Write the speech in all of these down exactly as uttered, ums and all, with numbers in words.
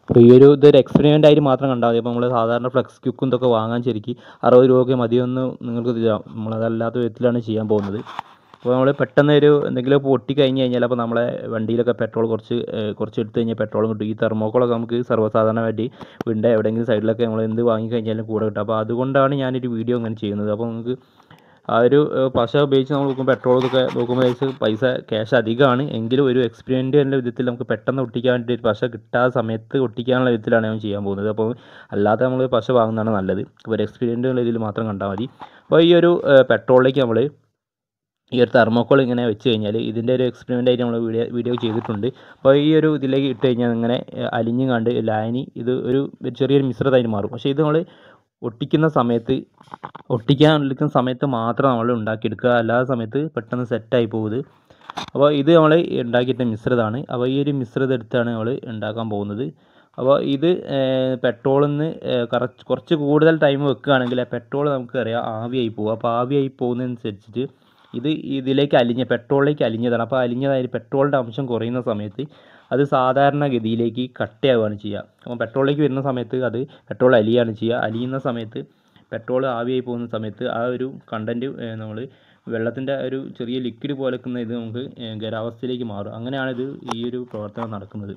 അപ്പോൾ ഈ ഒരു ഇതൊരു എക്സ്പെരിമെൻ്റ് ആയിട്ട് മാത്രം കണ്ടാൽ മതി. അപ്പോൾ നമ്മൾ സാധാരണ ഫ്ലെക്സ് ക്യുക്കും ഇതൊക്കെ വാങ്ങാൻ ശരിക്കും അറുപത് രൂപയൊക്കെ മതിയൊന്ന് നിങ്ങൾക്ക് തരാം. നമ്മളതല്ലാത്ത വിധത്തിലാണ് ചെയ്യാൻ പോകുന്നത്. അപ്പോൾ നമ്മൾ പെട്ടെന്ന് ഒരു എന്തെങ്കിലും പൊട്ടി കഴിഞ്ഞ് കഴിഞ്ഞാൽ അപ്പോൾ നമ്മളെ വണ്ടിയിലൊക്കെ പെട്രോൾ കുറച്ച് കുറച്ച് എടുത്ത് കഴിഞ്ഞാൽ പെട്രോളും കിട്ടും. ഈ തെർമോക്കോളൊക്കെ നമുക്ക് സർവ്വസാധാരണമായിട്ട് വീടിൻ്റെ എവിടെയെങ്കിലും സൈഡിലൊക്കെ നമ്മൾ എന്ത് വാങ്ങി കഴിഞ്ഞാലും കൂടെ കിട്ടും. അപ്പോൾ അതുകൊണ്ടാണ് ഞാനൊരു വീഡിയോ അങ്ങനെ ചെയ്യുന്നത്. അപ്പോൾ നമുക്ക് ആ ഒരു പശ ഉപയോഗിച്ച് നമ്മൾ നോക്കുമ്പോൾ പെട്രോൾ ഇതൊക്കെ നോക്കുമ്പോൾ പൈസ ക്യാഷ് അധികമാണ്. എങ്കിലും ഒരു എക്സ്പെരിമെൻ്റ് എന്ന വിധത്തിൽ നമുക്ക് പെട്ടെന്ന് ഒട്ടിക്കാൻ വേണ്ടി ഒരു പശ കിട്ടാത്ത സമയത്ത് ഒട്ടിക്കാനുള്ള വിധത്തിലാണ് ഞാൻ ചെയ്യാൻ പോകുന്നത്. അപ്പോൾ അല്ലാതെ നമ്മൾ പശ വാങ്ങുന്നതാണ് നല്ലത്. അപ്പോൾ ഒരു എക്സ്പെരിമെൻ്റ് ഉള്ള ഇതിൽ മാത്രം കണ്ടാൽ മതി. അപ്പോൾ ഈ ഒരു പെട്രോളിലേക്ക് നമ്മൾ ഈ ഒരു തെർമോക്കോൾ ഇങ്ങനെ വെച്ച് കഴിഞ്ഞാൽ ഇതിൻ്റെ ഒരു എക്സ്പെരിമെൻ്റ് ആയിട്ട് നമ്മൾ വീഡിയോ വീഡിയോ ചെയ്തിട്ടുണ്ട്. അപ്പോൾ ഈ ഒരു ഇതിലേക്ക് ഇട്ട് കഴിഞ്ഞാൽ ഇങ്ങനെ അലിഞ്ഞ് കണ്ട് ലായനി ഇത് ഒരു ചെറിയൊരു മിശ്രിതമായിട്ട് മാറും. പക്ഷേ ഇത് നമ്മൾ ഒട്ടിക്കുന്ന സമയത്ത് ഒട്ടിക്കാൻ എടുക്കുന്ന സമയത്ത് മാത്രം നമ്മൾ ഉണ്ടാക്കിയെടുക്കുക, അല്ലാത്ത സമയത്ത് പെട്ടെന്ന് സെറ്റായി പോകുന്നത്. അപ്പോൾ ഇത് നമ്മൾ ഉണ്ടാക്കിയിട്ട മിശ്രിതമാണ്. അപ്പോൾ ഈ ഒരു മിശ്രിതം എടുത്താണ് നമ്മൾ ഉണ്ടാക്കാൻ പോകുന്നത്. അപ്പോൾ ഇത് പെട്രോളിൽ നിന്ന് കറച്ച് കുറച്ച് കൂടുതൽ ടൈം വെക്കുകയാണെങ്കിൽ പെട്രോൾ നമുക്കറിയാം ആവിയായി പോകും. അപ്പോൾ ആവിയായി പോകുന്നതനുസരിച്ചിട്ട് ഇത് ഇതിലേക്ക് അലിഞ്ഞ പെട്രോളിലേക്ക് അലിഞ്ഞതാണ്. അപ്പോൾ അലിഞ്ഞതായി പെട്രോളിൻ്റെ അംശം കുറയുന്ന സമയത്ത് അത് സാധാരണഗതിയിലേക്ക് കട്ടയാവുകയാണ് ചെയ്യുക. അപ്പോൾ പെട്രോളിലേക്ക് വരുന്ന സമയത്ത് അത് പെട്രോൾ അലിയാണ് ചെയ്യുക. അലിയുന്ന സമയത്ത് പെട്രോൾ ആവിയായി പോകുന്ന സമയത്ത് ആ ഒരു കണ്ടൻറ്റ് നമ്മൾ വെള്ളത്തിൻ്റെ ഒരു ചെറിയ ലിക്വിഡ് പോലെക്കുന്ന ഇത് നമുക്ക് ഖരാവസ്ഥയിലേക്ക് മാറും. അങ്ങനെയാണ് ഇത് ഈ ഒരു പ്രവർത്തനം നടക്കുന്നത്.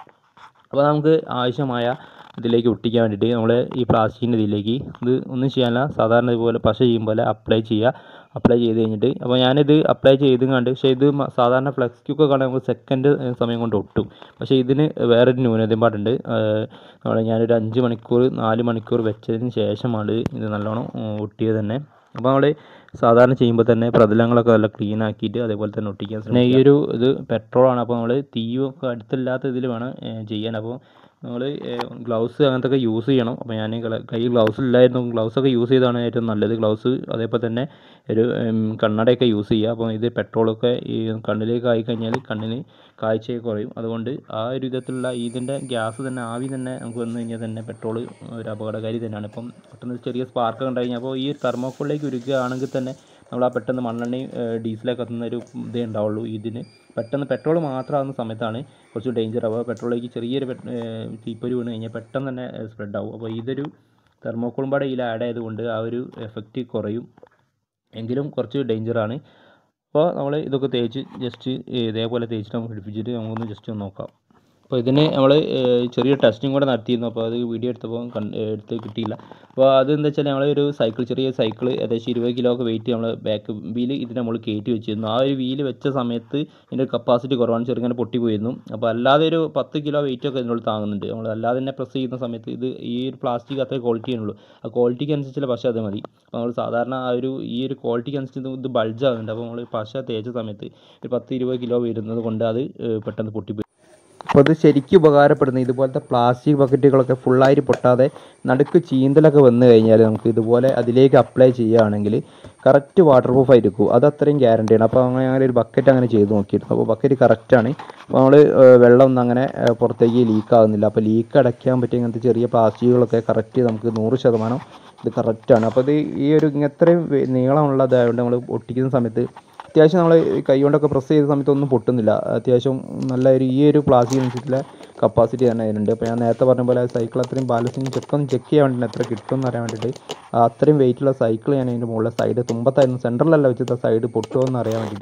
അപ്പോൾ നമുക്ക് ആവശ്യമായ ഇതിലേക്ക് ഒട്ടിക്കാൻ വേണ്ടിയിട്ട് നമ്മൾ ഈ പ്ലാസ്റ്റിക്കിൻ്റെ ഇതിലേക്ക് ഇത് ഒന്നും ചെയ്യാനില്ല, സാധാരണ ഇതുപോലെ പശ ചെയ്യും പോലെ അപ്ലൈ ചെയ്യുക. അപ്ലൈ ചെയ്ത് കഴിഞ്ഞിട്ട് അപ്പോൾ ഞാനിത് അപ്ലൈ ചെയ്തും കണ്ട്, പക്ഷേ ഇത് സാധാരണ ഫ്ലെക്സ് ക്യുക്കൊക്കെ ആണെങ്കിൽ നമുക്ക് സെക്കൻഡ് സമയം കൊണ്ട് ഒട്ടും. പക്ഷേ ഇതിന് വേറൊരു ന്യൂനതയും പാടുണ്ട്. നമ്മൾ ഞാനൊരു അഞ്ച് മണിക്കൂർ നാല് മണിക്കൂർ വെച്ചതിന് ശേഷമാണ് ഇത് നല്ലോണം ഒട്ടിയത് തന്നെ. അപ്പോൾ നമ്മൾ സാധാരണ ചെയ്യുമ്പോൾ തന്നെ പ്രതലങ്ങളൊക്കെ നല്ല ക്ലീൻ ആക്കിയിട്ട് അതേപോലെ തന്നെ ഒട്ടിക്കാൻ ശ്രമിക്കുക. പിന്നെ ഈ ഒരു ഇത് പെട്രോളാണ്, അപ്പോൾ നമ്മൾ തീയൊക്കെ അടുത്തില്ലാത്ത ഇതിൽ വേണം ചെയ്യാൻ. അപ്പോൾ നമ്മൾ ഗ്ലൗസ് അങ്ങനത്തെ ഒക്കെ യൂസ് ചെയ്യണം. അപ്പോൾ ഞാൻ കൈ ഗ്ലൗസ് ഇല്ലായിരുന്നു, ഗ്ലൗസൊക്കെ യൂസ് ചെയ്താണ് ഏറ്റവും നല്ലത്. ഗ്ലൗസ് അതേപോലെ തന്നെ ഒരു കണ്ണടയൊക്കെ യൂസ് ചെയ്യുക. അപ്പോൾ ഇത് പെട്രോളൊക്കെ ഈ കണ്ണിലേക്ക് ആയി കഴിഞ്ഞാൽ കണ്ണിന് കാഴ്ചയൊക്കെ കുറയും. അതുകൊണ്ട് ആ ഒരു വിധത്തിലുള്ള ഇതിൻ്റെ ഗ്യാസ് തന്നെ ആവി തന്നെ നമുക്ക് വന്നു കഴിഞ്ഞാൽ തന്നെ പെട്രോൾ ഒരു അപകടകാരി തന്നെയാണ്. ഇപ്പം പെട്ടെന്ന് ചെറിയ സ്പാർക്ക് കണ്ടു കഴിഞ്ഞാൽ അപ്പോൾ ഈ തെർമോക്കോളിലേക്ക് ഉരുക്കുകയാണെങ്കിൽ തന്നെ നമ്മൾ ആ പെട്ടെന്ന് മണ്ണെണ്ണയും ഡീസലൊക്കെ കത്തുന്ന ഒരു ഇതേ ഉണ്ടാവുള്ളൂ. ഇതിന് പെട്ടെന്ന് പെട്രോൾ മാത്രമാകുന്ന സമയത്താണ് കുറച്ച് ഡേഞ്ചർ ആവുക. പെട്രോളിലേക്ക് ചെറിയൊരു തീപ്പൊരി വീണ് കഴിഞ്ഞാൽ പെട്ടെന്ന് തന്നെ സ്പ്രെഡ് ആവും. അപ്പോൾ ഇതൊരു തെർമോക്കോളും പാടെ ഇതിൽ ആഡ് ആയതുകൊണ്ട് ആ ഒരു എഫക്റ്റ് കുറയും, എങ്കിലും കുറച്ച് ഡേഞ്ചറാണ്. അപ്പോൾ നമ്മൾ ഇതൊക്കെ തേച്ച് ജസ്റ്റ് ഇതേപോലെ തേച്ചിട്ട് നമുക്ക് പിടിപ്പിച്ചിട്ട് നമുക്കൊന്ന് ജസ്റ്റ് ഒന്ന് നോക്കാം. അപ്പോൾ ഇതിന് നമ്മൾ ചെറിയ ടെസ്റ്റിംഗ് കൂടെ നടത്തിയിരുന്നു. അപ്പോൾ അത് വീഡിയോ എടുത്തപ്പോൾ കണ്ട് എടുത്ത് കിട്ടിയില്ല. അപ്പോൾ അതെന്താ വെച്ചാൽ നമ്മൾ ഒരു സൈക്കിൾ ചെറിയ സൈക്കിൾ ഏകദേശം ഇരുപത് കിലോ ഒക്കെ വെയിറ്റ് നമ്മൾ ബാക്ക് വീല് ഇതിന് നമ്മൾ കയറ്റി വെച്ചിരുന്നു. ആ ഒരു വീല് വെച്ച സമയത്ത് ഇതിൻ്റെ കപ്പാസിറ്റി കുറവാണ്, ചെറുങ്ങനെ പൊട്ടിപ്പോയിരുന്നു. അപ്പോൾ അല്ലാതെ ഒരു പത്ത് കിലോ വെയിറ്റ് ഒക്കെ ഇതിനോട് താങ്ങുന്നുണ്ട്. നമ്മൾ അല്ലാതെ തന്നെ പ്രസ് ചെയ്യുന്ന സമയത്ത് ഇത് ഈ ഒരു പ്ലാസ്റ്റിക് അത്രേ ക്വാളിറ്റി ഉള്ളൂ. ആ ക്വാളിറ്റിക്ക് അനുസരിച്ചുള്ള പശ അത് മതി. അപ്പോൾ നമ്മൾ സാധാരണ ആ ഒരു ഈ ഒരു ക്വാളിറ്റിക്ക് അനുസരിച്ച് ഇത് ബൾജ് ആകുന്നുണ്ട്. അപ്പോൾ നമ്മൾ പശ തേച്ച സമയത്ത് ഒരു പത്ത് ഇരുപത് കിലോ വരുന്നത് കൊണ്ട് അത് പെട്ടെന്ന് പൊട്ടിപ്പോയി. അപ്പോൾ അത് ശരിക്കും ഉപകാരപ്പെടുന്നത് ഇതുപോലത്തെ പ്ലാസ്റ്റിക് ബക്കറ്റുകളൊക്കെ ഫുള്ളായിട്ട് പൊട്ടാതെ നടുക്ക് ചീന്തലൊക്കെ വന്നു കഴിഞ്ഞാൽ നമുക്ക് ഇതുപോലെ അതിലേക്ക് അപ്ലൈ ചെയ്യുകയാണെങ്കിൽ കറക്റ്റ് വാട്ടർ പ്രൂഫ് ആയിരിക്കും. അത് അത്രയും ഗ്യാരണ്ടിയാണ്. അപ്പോൾ അങ്ങനെ അങ്ങനെ ഒരു ബക്കറ്റ് അങ്ങനെ ചെയ്ത് നോക്കിയിരുന്നു. അപ്പോൾ ബക്കറ്റ് കറക്റ്റാണ്. അപ്പോൾ നമ്മൾ വെള്ളം ഒന്നും അങ്ങനെ പുറത്തേക്ക് ലീക്ക് ആകുന്നില്ല. അപ്പോൾ ലീക്ക് അടയ്ക്കാൻ പറ്റിയ ഇങ്ങനത്തെ ചെറിയ പ്ലാസ്റ്റിക്കുകളൊക്കെ കറക്റ്റ് നമുക്ക് നൂറ് ശതമാനം ഇത് കറക്റ്റാണ്. അപ്പോൾ ഇത് ഈ ഒരു ഇത്രയും നീളമുള്ളതായതുകൊണ്ട് നമ്മൾ ഒട്ടിക്കുന്ന സമയത്ത് അത്യാവശ്യം നമ്മൾ കൈ കൊണ്ടൊക്കെ പ്രസ് ചെയ്ത സമയത്ത് ഒന്നും പൊട്ടുന്നില്ല. അത്യാവശ്യം നല്ല ഒരു ഈ ഒരു പ്ലാസ്റ്റിക് അനുസരിച്ചുള്ള കപ്പാസിറ്റി തന്നെ അതിനുണ്ട്. അപ്പോൾ ഞാൻ നേരത്തെ പറഞ്ഞ പോലെ സൈക്കിൾ അത്രയും ബാലൻസിങ് ചെക്ക് ഒന്ന് ചെക്ക് ചെയ്യാൻ വേണ്ടിയിട്ട് എത്ര കിട്ടും എന്ന് അറിയാൻ വേണ്ടിയിട്ട് അത്രയും വെയിറ്റുള്ള സൈക്കിൾ ഞാൻ അതിൻ്റെ മുകളിലെ സൈഡ് തുമ്പത്തായിരുന്നു, സെൻറ്ററിലല്ല വെച്ചിട്ട് സൈഡ് പൊട്ടുമോ എന്ന് അറിയാൻ വേണ്ടിയിട്ട്